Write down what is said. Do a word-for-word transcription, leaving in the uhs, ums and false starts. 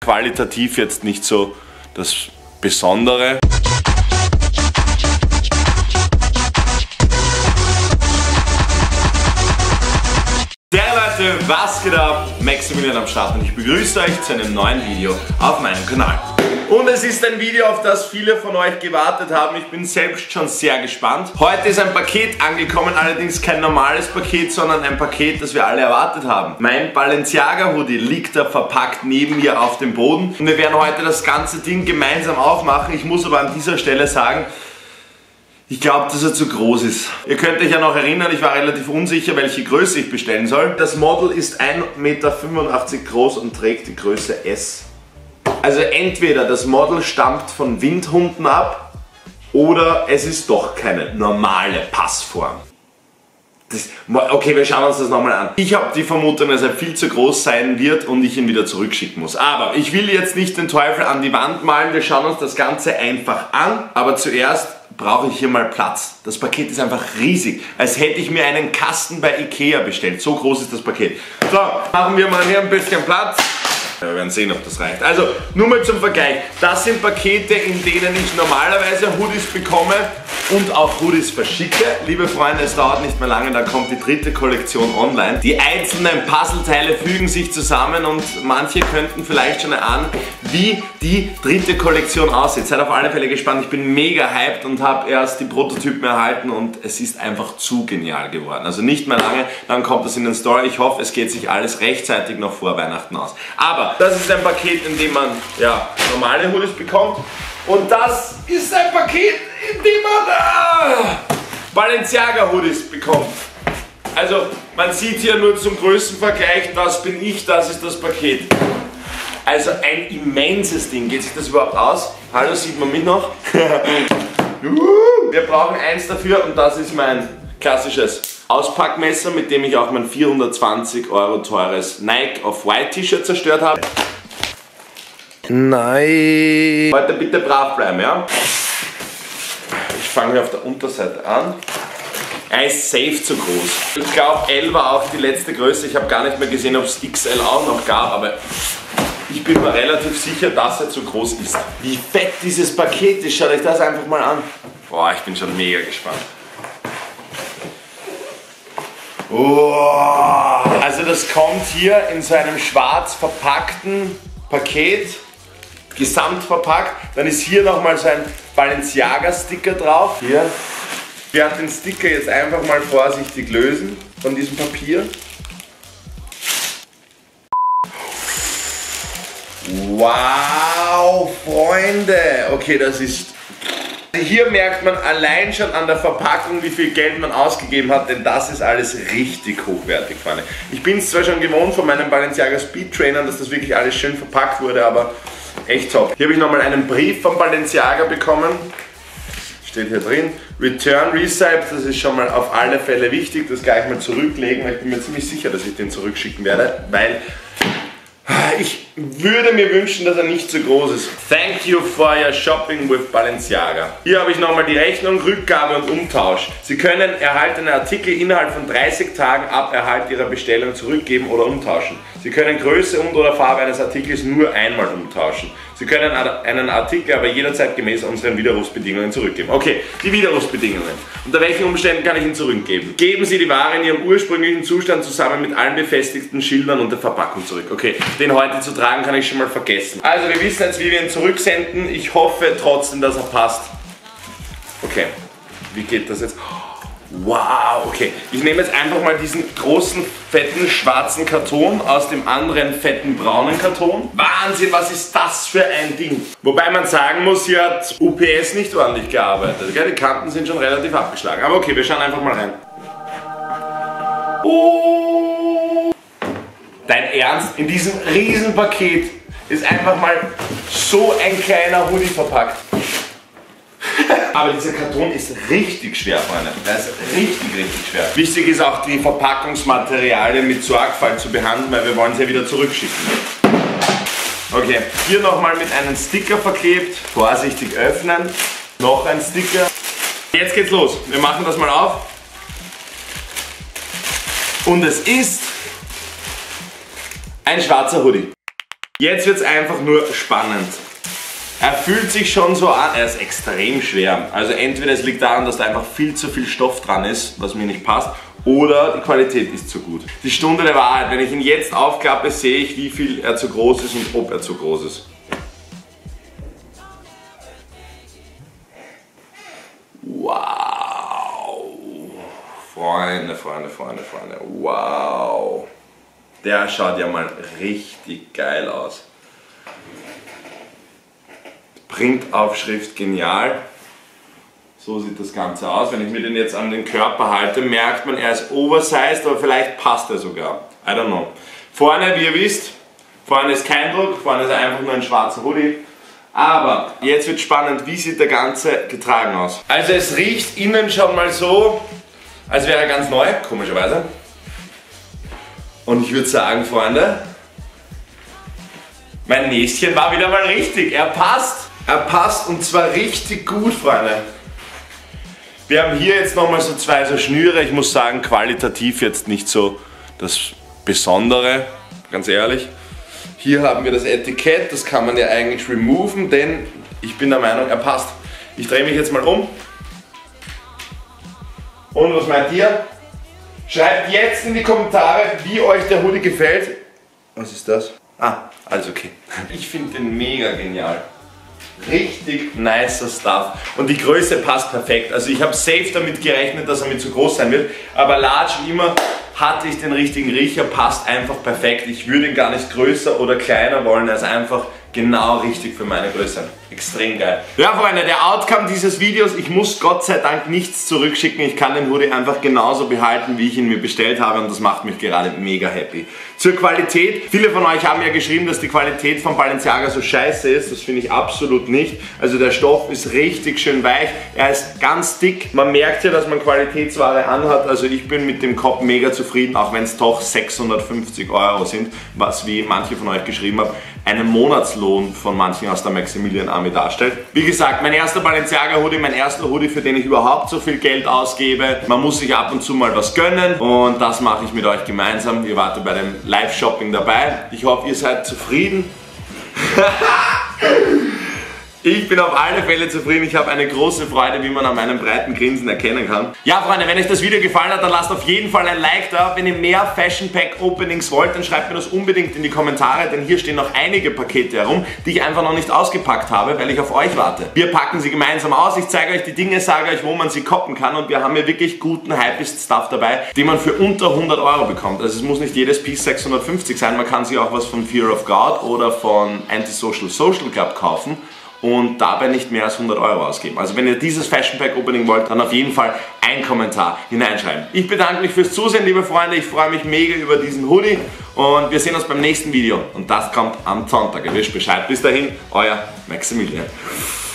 qualitativ jetzt nicht so das Besondere. Leute, was geht ab? Maximilian am Start und ich begrüße euch zu einem neuen Video auf meinem Kanal. Und es ist ein Video, auf das viele von euch gewartet haben. Ich bin selbst schon sehr gespannt. Heute ist ein Paket angekommen, allerdings kein normales Paket, sondern ein Paket, das wir alle erwartet haben. Mein Balenciaga Hoodie liegt da verpackt neben mir auf dem Boden. Und wir werden heute das ganze Ding gemeinsam aufmachen. Ich muss aber an dieser Stelle sagen, ich glaube, dass er zu groß ist. Ihr könnt euch ja noch erinnern, ich war relativ unsicher, welche Größe ich bestellen soll. Das Model ist ein Meter fünfundachtzig groß und trägt die Größe S. Also entweder das Model stammt von Windhunden ab oder es ist doch keine normale Passform. Das, okay, wir schauen uns das nochmal an. Ich habe die Vermutung, dass er viel zu groß sein wird und ich ihn wieder zurückschicken muss. Aber ich will jetzt nicht den Teufel an die Wand malen, wir schauen uns das Ganze einfach an. Aber zuerst brauche ich hier mal Platz. Das Paket ist einfach riesig, als hätte ich mir einen Kasten bei Ikea bestellt. So groß ist das Paket. So, machen wir mal hier ein bisschen Platz. Ja, wir werden sehen, ob das reicht. Also, nur mal zum Vergleich. Das sind Pakete, in denen ich normalerweise Hoodies bekomme und auch Hoodies verschicke. Liebe Freunde, es dauert nicht mehr lange, dann kommt die dritte Kollektion online. Die einzelnen Puzzleteile fügen sich zusammen und manche könnten vielleicht schon erahnen, wie die dritte Kollektion aussieht. Seid auf alle Fälle gespannt. Ich bin mega hyped und habe erst die Prototypen erhalten und es ist einfach zu genial geworden. Also nicht mehr lange, dann kommt das in den Store. Ich hoffe, es geht sich alles rechtzeitig noch vor Weihnachten aus. Aber das ist ein Paket, in dem man ja, normale Hoodies bekommt. Und das ist ein Paket, in dem man ah, Balenciaga Hoodies bekommt. Also man sieht hier nur zum Größenvergleich, das bin ich, das ist das Paket. Also ein immenses Ding. Geht sich das überhaupt aus? Hallo, sieht man mich noch? Wir brauchen eins dafür und das ist mein klassisches Auspackmesser, mit dem ich auch mein vierhundertzwanzig Euro teures Nike Off-White T-Shirt zerstört habe. Nein. Heute bitte brav bleiben, ja? Ich fange hier auf der Unterseite an. Er ist safe zu groß. Ich glaube, L war auch die letzte Größe. Ich habe gar nicht mehr gesehen, ob es X L auch noch gab, aber ich bin mir relativ sicher, dass er zu groß ist. Wie fett dieses Paket ist, schaut euch das einfach mal an. Boah, ich bin schon mega gespannt. Oh, also das kommt hier in so einem schwarz verpackten Paket, gesamt verpackt. Dann ist hier nochmal so ein Balenciaga Sticker drauf. Hier. Ich werde den Sticker jetzt einfach mal vorsichtig lösen von diesem Papier. Wow, Freunde! Okay, das ist... Hier merkt man allein schon an der Verpackung, wie viel Geld man ausgegeben hat, denn das ist alles richtig hochwertig, Freunde. Ich bin es zwar schon gewohnt von meinen Balenciaga Speed Trainern, dass das wirklich alles schön verpackt wurde, aber echt top. Hier habe ich nochmal einen Brief von Balenciaga bekommen. Steht hier drin. Return Receipt, das ist schon mal auf alle Fälle wichtig, das gleich mal zurücklegen, weil ich bin mir ziemlich sicher, dass ich den zurückschicken werde, weil ich würde mir wünschen, dass er nicht so groß ist. Thank you for your shopping with Balenciaga. Hier habe ich nochmal die Rechnung, Rückgabe und Umtausch. Sie können erhaltene Artikel innerhalb von dreißig Tagen ab Erhalt Ihrer Bestellung zurückgeben oder umtauschen. Sie können Größe und oder Farbe eines Artikels nur einmal umtauschen. Sie können einen Artikel aber jederzeit gemäß unseren Widerrufsbedingungen zurückgeben. Okay, die Widerrufsbedingungen. Unter welchen Umständen kann ich ihn zurückgeben? Geben Sie die Ware in ihrem ursprünglichen Zustand zusammen mit allen befestigten Schildern und der Verpackung zurück. Okay, den heute zu tragen kann ich schon mal vergessen. Also wir wissen jetzt, wie wir ihn zurücksenden. Ich hoffe trotzdem, dass er passt. Okay, wie geht das jetzt? Wow, okay. Ich nehme jetzt einfach mal diesen großen, fetten, schwarzen Karton aus dem anderen fetten, braunen Karton. Wahnsinn, was ist das für ein Ding? Wobei man sagen muss, hier hat U P S nicht ordentlich gearbeitet. Die Kanten sind schon relativ abgeschlagen. Aber okay, wir schauen einfach mal rein. Oh. Dein Ernst? In diesem riesen Paket ist einfach mal so ein kleiner Hoodie verpackt. Aber dieser Karton ist richtig schwer, Freunde. Der ist richtig, richtig schwer. Wichtig ist auch, die Verpackungsmaterialien mit Sorgfalt zu behandeln, weil wir wollen sie ja wieder zurückschicken. Okay, hier nochmal mit einem Sticker verklebt. Vorsichtig öffnen. Noch ein Sticker. Jetzt geht's los. Wir machen das mal auf. Und es ist ein schwarzer Hoodie. Jetzt wird es einfach nur spannend. Er fühlt sich schon so an, er ist extrem schwer. Also entweder es liegt daran, dass da einfach viel zu viel Stoff dran ist, was mir nicht passt, oder die Qualität ist zu gut. Die Stunde der Wahrheit. Wenn ich ihn jetzt aufklappe, sehe ich, wie viel er zu groß ist und ob er zu groß ist. Wow. Freunde, Freunde, Freunde, Freunde. Wow. Der schaut ja mal richtig geil aus. Printaufschrift genial. So sieht das Ganze aus. Wenn ich mir den jetzt an den Körper halte, merkt man, er ist oversized, aber vielleicht passt er sogar. I don't know. Vorne, wie ihr wisst, vorne ist kein Druck, vorne ist einfach nur ein schwarzer Hoodie. Aber jetzt wird spannend, wie sieht der Ganze getragen aus. Also es riecht innen schon mal so, als wäre er ganz neu, komischerweise. Und ich würde sagen, Freunde, mein Näschen war wieder mal richtig. Er passt. Er passt und zwar richtig gut, Freunde. Wir haben hier jetzt nochmal so zwei so Schnüre. Ich muss sagen, qualitativ jetzt nicht so das Besondere, ganz ehrlich. Hier haben wir das Etikett, das kann man ja eigentlich removen, denn ich bin der Meinung, er passt. Ich drehe mich jetzt mal um. Und was meint ihr? Schreibt jetzt in die Kommentare, wie euch der Hoodie gefällt. Was ist das? Ah, alles okay. Ich finde den mega genial. Richtig nicer Stuff. Und die Größe passt perfekt. Also ich habe safe damit gerechnet, dass er mir zu groß sein wird. Aber large wie immer hatte ich den richtigen Riecher, passt einfach perfekt. Ich würde ihn gar nicht größer oder kleiner wollen. Er ist einfach genau richtig für meine Größe. Extrem geil. Ja, Freunde, der Outcome dieses Videos, ich muss Gott sei Dank nichts zurückschicken. Ich kann den Hoodie einfach genauso behalten, wie ich ihn mir bestellt habe und das macht mich gerade mega happy. Zur Qualität. Viele von euch haben ja geschrieben, dass die Qualität von Balenciaga so scheiße ist. Das finde ich absolut nicht. Also der Stoff ist richtig schön weich. Er ist ganz dick. Man merkt ja, dass man Qualitätsware anhat. Also ich bin mit dem Kopf mega zufrieden, auch wenn es doch sechshundertfünfzig Euro sind, was, wie manche von euch geschrieben haben, einen Monatslohn von manchen aus der Maximilian Army darstellt. Wie gesagt, mein erster Balenciaga Hoodie, mein erster Hoodie, für den ich überhaupt so viel Geld ausgebe. Man muss sich ab und zu mal was gönnen und das mache ich mit euch gemeinsam. Ihr wart bei dem Live-Shopping dabei. Ich hoffe, ihr seid zufrieden. Ich bin auf alle Fälle zufrieden. Ich habe eine große Freude, wie man an meinem breiten Grinsen erkennen kann. Ja, Freunde, wenn euch das Video gefallen hat, dann lasst auf jeden Fall ein Like da. Wenn ihr mehr Fashion Pack Openings wollt, dann schreibt mir das unbedingt in die Kommentare, denn hier stehen noch einige Pakete herum, die ich einfach noch nicht ausgepackt habe, weil ich auf euch warte. Wir packen sie gemeinsam aus. Ich zeige euch die Dinge, sage euch, wo man sie koppen kann und wir haben hier wirklich guten Hypest-Stuff dabei, den man für unter hundert Euro bekommt. Also es muss nicht jedes Piece sechshundertfünfzig sein. Man kann sich auch was von Fear of God oder von Antisocial Social Club kaufen und dabei nicht mehr als hundert Euro ausgeben. Also wenn ihr dieses Fashion Pack Opening wollt, dann auf jeden Fall einen Kommentar hineinschreiben. Ich bedanke mich fürs Zusehen, liebe Freunde. Ich freue mich mega über diesen Hoodie und wir sehen uns beim nächsten Video. Und das kommt am Sonntag. Ihr wisst Bescheid. Bis dahin, euer Maximilian.